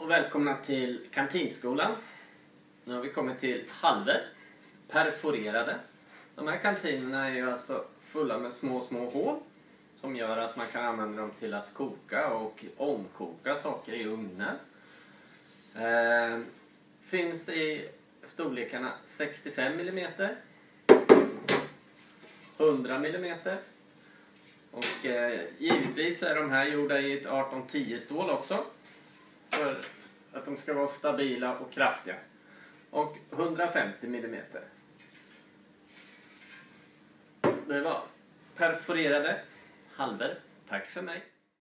och välkomna till kantinskolan. Nu har vi kommit till halvor, perforerade. De här kantinerna är ju alltså fulla med små hål som gör att man kan använda dem till att koka och omkoka saker i ugnen. Finns i storlekarna 65 mm, 100 mm och givetvis är de här gjorda i ett 1810 stål också för att de ska vara stabila och kraftiga, och 150 mm. Det var perforerade halvor. Tack för mig.